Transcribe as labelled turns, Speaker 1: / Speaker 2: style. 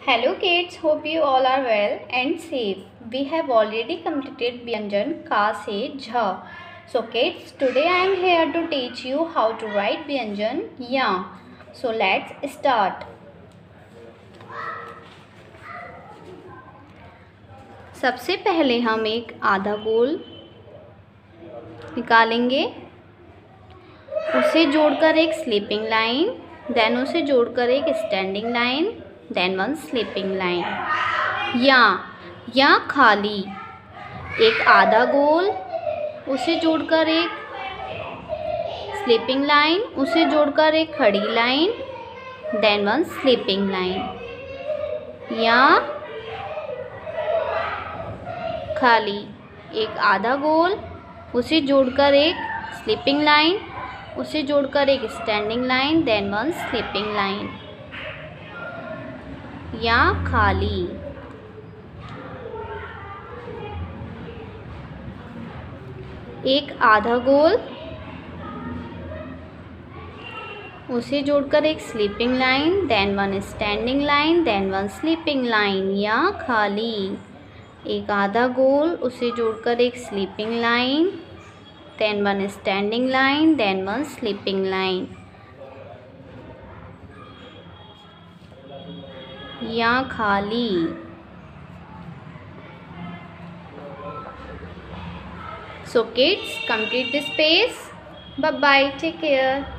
Speaker 1: Hello kids, hope you all are well and safe. We have already completed Vyanjan Ka se Jha. So kids, today I am here to teach you how to write Vyanjan Ya. So let's start. सबसे पहले हम एक आधा गोल निकालेंगे, उसे जोड़कर एक sleeping line, then उसे जोड़कर एक standing line, then one sleeping line. या खाली, एक आधा गोल, उसे जोड़कर एक स्लीपिंग लाइन, उसे जोड़कर एक खड़ी line, then one sleeping line. या खाली, एक आधा गोल, उसे जोड़कर एक स्लीपिंग लाइन, उसे जोड़कर एक standing line, then one sleeping line. या खाली, एक आधा गोल, उसे जोड़कर एक sleeping line, then one standing line, then one sleeping line. या खाली, एक आधा गोल, उसे जोड़कर एक sleeping line, then one standing line, then one sleeping line. या खाली। So kids, complete this page. Bye bye. Take care.